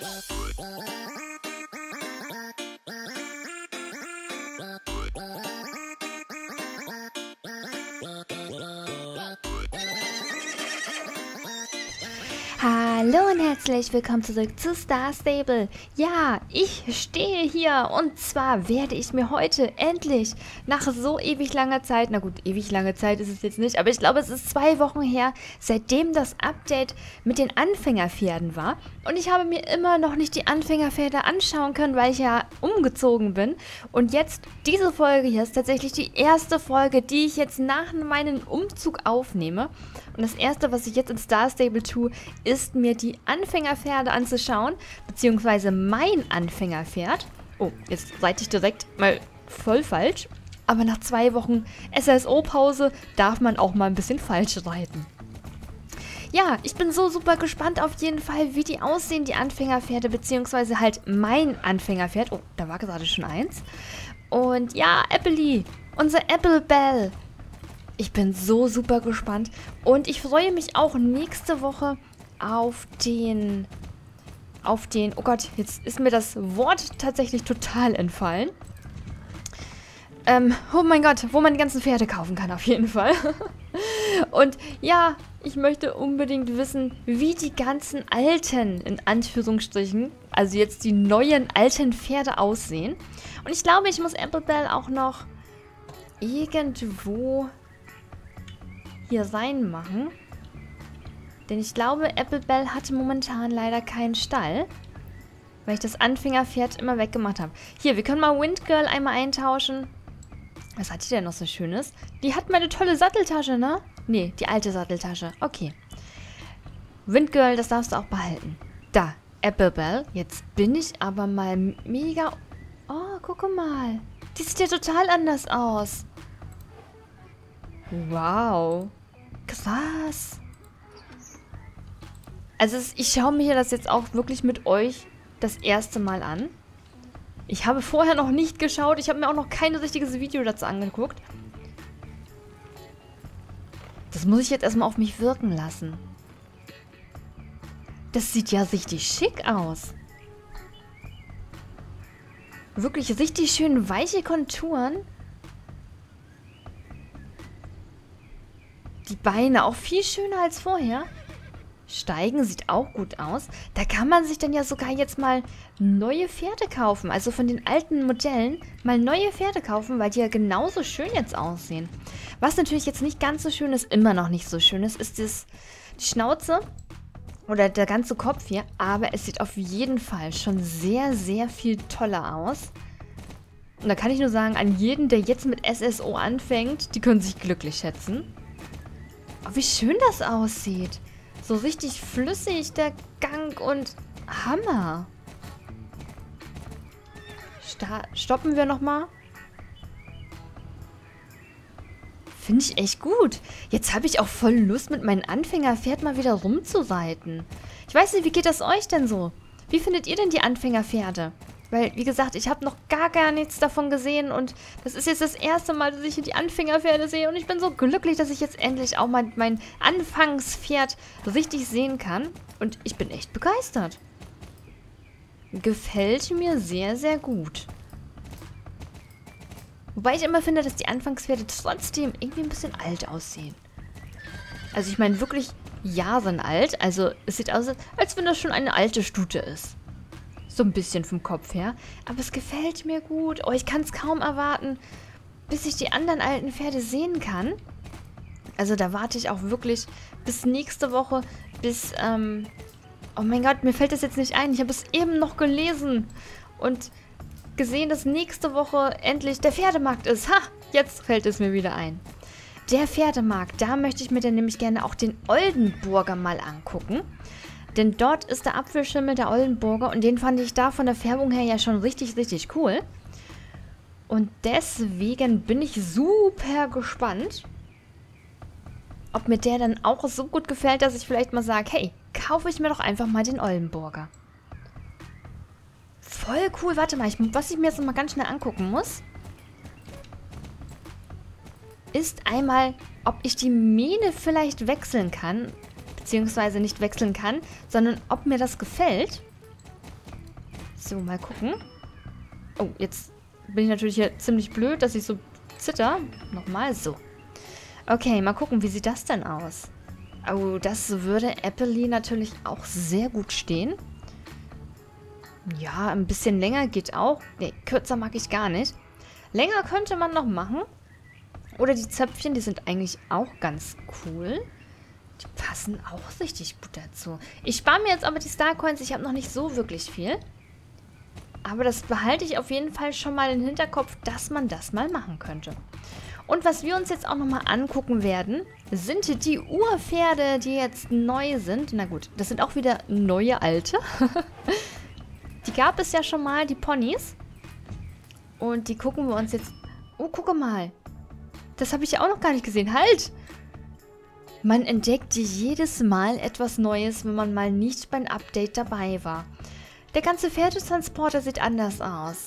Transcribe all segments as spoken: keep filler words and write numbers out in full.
Hallo und herzlich willkommen zurück zu Star Stable. Ja, ich stehe hier und zwar werde ich mir heute endlich nach so ewig langer Zeit, na gut, ewig lange Zeit ist es jetzt nicht, aber ich glaube, es ist zwei Wochen her, seitdem das Update mit den Anfängerpferden war. Und ich habe mir immer noch nicht die Anfängerpferde anschauen können, weil ich ja umgezogen bin. Und jetzt, diese Folge hier ist tatsächlich die erste Folge, die ich jetzt nach meinem Umzug aufnehme. Und das erste, was ich jetzt in Star Stable tue, ist mir die Anfängerpferde anzuschauen, beziehungsweise mein Anfängerpferd. Oh, jetzt reite ich direkt mal voll falsch. Aber nach zwei Wochen S S O-Pause darf man auch mal ein bisschen falsch reiten. Ja, ich bin so super gespannt auf jeden Fall, wie die aussehen, die Anfängerpferde, beziehungsweise halt mein Anfängerpferd. Oh, da war gerade schon eins. Und ja, Appley, unser Applebell. Ich bin so super gespannt und ich freue mich auch nächste Woche auf den, auf den, oh Gott, jetzt ist mir das Wort tatsächlich total entfallen. Ähm, oh mein Gott, wo man die ganzen Pferde kaufen kann auf jeden Fall. Und ja, ich möchte unbedingt wissen, wie die ganzen alten, in Anführungsstrichen, also jetzt die neuen alten Pferde aussehen. Und ich glaube, ich muss Applebell auch noch irgendwo hier reinmachen. Denn ich glaube, Applebell hatte momentan leider keinen Stall. Weil ich das Anfängerpferd immer weggemacht habe. Hier, wir können mal Windgirl einmal eintauschen. Was hat die denn noch so Schönes? Die hat meine tolle Satteltasche, ne? Nee, die alte Satteltasche. Okay. Windgirl, das darfst du auch behalten. Da, Applebell. Jetzt bin ich aber mal mega... Oh, gucke mal. Die sieht ja total anders aus. Wow. Krass. Also ich schaue mir das jetzt auch wirklich mit euch das erste Mal an. Ich habe vorher noch nicht geschaut. Ich habe mir auch noch kein richtiges Video dazu angeguckt. Das muss ich jetzt erstmal auf mich wirken lassen. Das sieht ja richtig schick aus. Wirklich richtig schön weiche Konturen. Die Beine auch viel schöner als vorher. Steigen sieht auch gut aus. Da kann man sich dann ja sogar jetzt mal neue Pferde kaufen. Also von den alten Modellen mal neue Pferde kaufen, weil die ja genauso schön jetzt aussehen. Was natürlich jetzt nicht ganz so schön ist, immer noch nicht so schön ist, ist das, die Schnauze oder der ganze Kopf hier. Aber es sieht auf jeden Fall schon sehr, sehr viel toller aus. Und da kann ich nur sagen, an jeden, der jetzt mit S S O anfängt, die können sich glücklich schätzen. Oh, wie schön das aussieht. So richtig flüssig, der Gang und Hammer. Sta- stoppen wir nochmal. Finde ich echt gut. Jetzt habe ich auch voll Lust, mit meinem Anfängerpferd mal wieder rumzureiten. Ich weiß nicht, wie geht das euch denn so? Wie findet ihr denn die Anfängerpferde? Weil, wie gesagt, ich habe noch gar, gar nichts davon gesehen und das ist jetzt das erste Mal, dass ich hier die Anfängerpferde sehe und ich bin so glücklich, dass ich jetzt endlich auch mal mein Anfangspferd richtig sehen kann und ich bin echt begeistert. Gefällt mir sehr, sehr gut. Wobei ich immer finde, dass die Anfangspferde trotzdem irgendwie ein bisschen alt aussehen. Also ich meine wirklich jahrenalt, also es sieht aus, als wenn das schon eine alte Stute ist. So ein bisschen vom Kopf her. Aber es gefällt mir gut. Oh, ich kann es kaum erwarten, bis ich die anderen alten Pferde sehen kann. Also da warte ich auch wirklich bis nächste Woche, bis, ähm... oh mein Gott, mir fällt das jetzt nicht ein. Ich habe es eben noch gelesen und gesehen, dass nächste Woche endlich der Pferdemarkt ist. Ha, jetzt fällt es mir wieder ein. Der Pferdemarkt, da möchte ich mir dann nämlich gerne auch den Oldenburger mal angucken. Denn dort ist der Apfelschimmel der Oldenburger und den fand ich da von der Färbung her ja schon richtig, richtig cool. Und deswegen bin ich super gespannt, ob mir der dann auch so gut gefällt, dass ich vielleicht mal sage, hey, kaufe ich mir doch einfach mal den Oldenburger. Voll cool, warte mal, ich, was ich mir jetzt noch mal ganz schnell angucken muss, ist einmal, ob ich die Mähne vielleicht wechseln kann. Beziehungsweise nicht wechseln kann, sondern ob mir das gefällt. So, mal gucken. Oh, jetzt bin ich natürlich hier ziemlich blöd, dass ich so zitter. Nochmal so. Okay, mal gucken, wie sieht das denn aus? Oh, das würde Appley natürlich auch sehr gut stehen. Ja, ein bisschen länger geht auch. Nee, kürzer mag ich gar nicht. Länger könnte man noch machen. Oder die Zöpfchen, die sind eigentlich auch ganz cool. Die passen auch richtig gut dazu. Ich spare mir jetzt aber die Starcoins. Ich habe noch nicht so wirklich viel. Aber das behalte ich auf jeden Fall schon mal im Hinterkopf, dass man das mal machen könnte. Und was wir uns jetzt auch nochmal angucken werden, sind die Urpferde, die jetzt neu sind. Na gut, das sind auch wieder neue alte. Die gab es ja schon mal, die Ponys. Und die gucken wir uns jetzt... Oh, gucke mal. Das habe ich ja auch noch gar nicht gesehen. Halt! Man entdeckt jedes Mal etwas Neues, wenn man mal nicht beim Update dabei war. Der ganze Pferdetransporter sieht anders aus.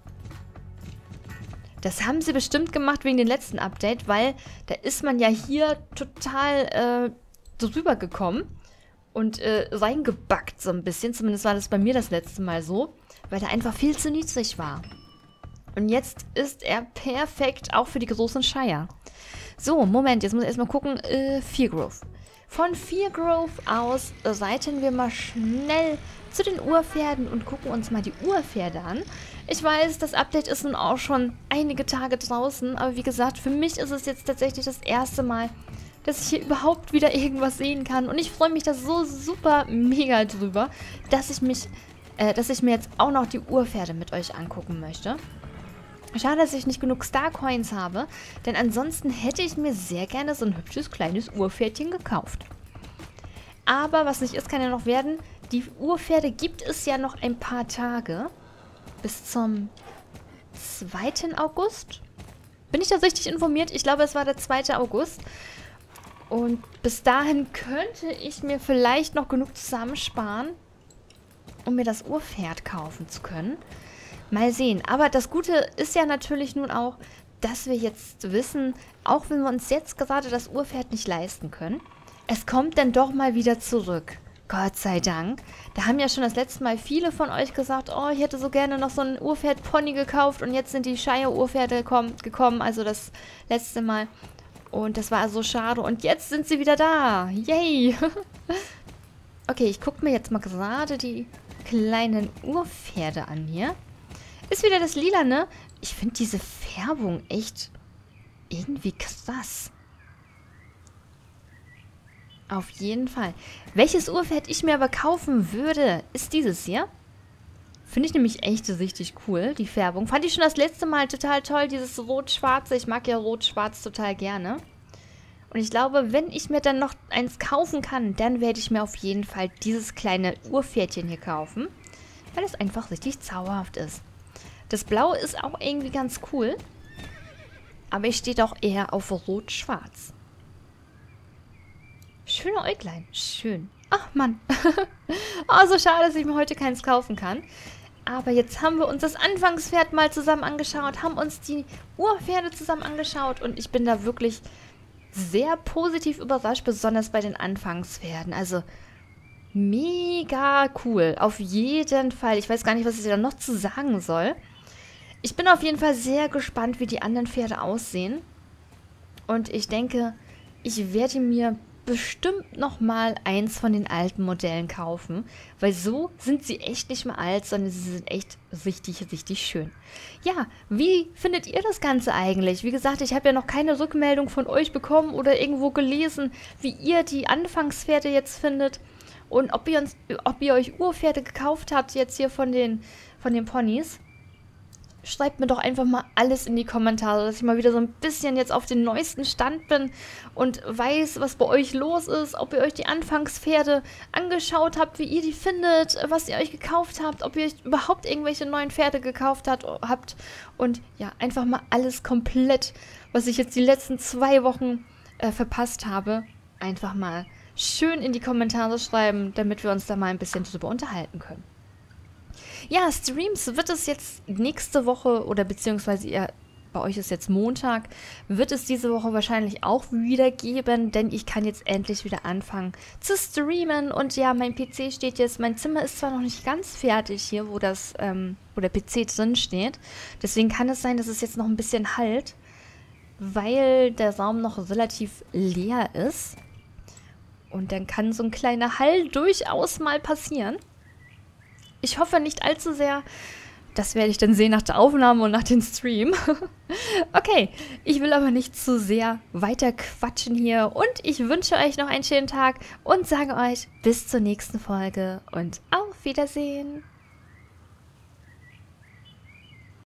Das haben sie bestimmt gemacht wegen dem letzten Update, weil da ist man ja hier total äh, drüber gekommen und äh, reingebackt so ein bisschen. Zumindest war das bei mir das letzte Mal so, weil der einfach viel zu niedrig war. Und jetzt ist er perfekt auch für die großen Shire. So, Moment, jetzt muss ich erstmal gucken. Äh, Feargrove. Von Feargrove aus reiten wir mal schnell zu den Urpferden und gucken uns mal die Urpferde an. Ich weiß, das Update ist nun auch schon einige Tage draußen, aber wie gesagt, für mich ist es jetzt tatsächlich das erste Mal, dass ich hier überhaupt wieder irgendwas sehen kann. Und ich freue mich da so super mega drüber, dass ich mich, äh, dass ich mir jetzt auch noch die Urpferde mit euch angucken möchte. Schade, dass ich nicht genug Starcoins habe, denn ansonsten hätte ich mir sehr gerne so ein hübsches kleines Urpferdchen gekauft. Aber was nicht ist, kann ja noch werden. Die Urpferde gibt es ja noch ein paar Tage. Bis zum zweiten August. Bin ich da richtig informiert? Ich glaube, es war der zweite August. Und bis dahin könnte ich mir vielleicht noch genug zusammensparen, um mir das Urpferd kaufen zu können. Mal sehen. Aber das Gute ist ja natürlich nun auch, dass wir jetzt wissen, auch wenn wir uns jetzt gerade das Urpferd nicht leisten können, es kommt dann doch mal wieder zurück. Gott sei Dank. Da haben ja schon das letzte Mal viele von euch gesagt, oh, ich hätte so gerne noch so ein Urpferd-Pony gekauft und jetzt sind die Shire-Urpferde gekommen, also das letzte Mal. Und das war so schade und jetzt sind sie wieder da. Yay! Okay, ich gucke mir jetzt mal gerade die kleinen Urpferde an hier. Ist wieder das Lila, ne? Ich finde diese Färbung echt irgendwie krass. Auf jeden Fall. Welches Urpferd ich mir aber kaufen würde, ist dieses hier. Finde ich nämlich echt richtig cool, die Färbung. Fand ich schon das letzte Mal total toll, dieses Rot-Schwarze. Ich mag ja Rot-Schwarz total gerne. Und ich glaube, wenn ich mir dann noch eins kaufen kann, dann werde ich mir auf jeden Fall dieses kleine Urpferdchen hier kaufen. Weil es einfach richtig zauberhaft ist. Das Blau ist auch irgendwie ganz cool. Aber ich stehe doch eher auf Rot-Schwarz. Schöne Äuglein. Schön. Ach, Mann. Oh, so schade, dass ich mir heute keins kaufen kann. Aber jetzt haben wir uns das Anfangspferd mal zusammen angeschaut, haben uns die Urpferde zusammen angeschaut und ich bin da wirklich sehr positiv überrascht, besonders bei den Anfangspferden. Also, mega cool. Auf jeden Fall. Ich weiß gar nicht, was ich da noch zu sagen soll. Ich bin auf jeden Fall sehr gespannt, wie die anderen Pferde aussehen. Und ich denke, ich werde mir bestimmt nochmal eins von den alten Modellen kaufen, weil so sind sie echt nicht mehr alt, sondern sie sind echt richtig, richtig schön. Ja, wie findet ihr das Ganze eigentlich? Wie gesagt, ich habe ja noch keine Rückmeldung von euch bekommen oder irgendwo gelesen, wie ihr die Anfangspferde jetzt findet und ob ihr, uns, ob ihr euch Urpferde gekauft habt jetzt hier von den, von den Ponys. Schreibt mir doch einfach mal alles in die Kommentare, dass ich mal wieder so ein bisschen jetzt auf den neuesten Stand bin und weiß, was bei euch los ist, ob ihr euch die Anfangspferde angeschaut habt, wie ihr die findet, was ihr euch gekauft habt, ob ihr euch überhaupt irgendwelche neuen Pferde gekauft hat, habt und ja, einfach mal alles komplett, was ich jetzt die letzten zwei Wochen äh, verpasst habe, einfach mal schön in die Kommentare schreiben, damit wir uns da mal ein bisschen drüber unterhalten können. Ja, Streams wird es jetzt nächste Woche oder beziehungsweise ihr bei euch ist jetzt Montag, wird es diese Woche wahrscheinlich auch wieder geben, denn ich kann jetzt endlich wieder anfangen zu streamen. Und ja, mein P C steht jetzt, mein Zimmer ist zwar noch nicht ganz fertig hier, wo das, ähm, wo der P C drin steht. Deswegen kann es sein, dass es jetzt noch ein bisschen hallt, weil der Raum noch relativ leer ist. Und dann kann so ein kleiner Hall durchaus mal passieren. Ich hoffe nicht allzu sehr. Das werde ich dann sehen nach der Aufnahme und nach dem Stream. Okay, ich will aber nicht zu sehr weiter quatschen hier. Und ich wünsche euch noch einen schönen Tag und sage euch bis zur nächsten Folge und auf Wiedersehen.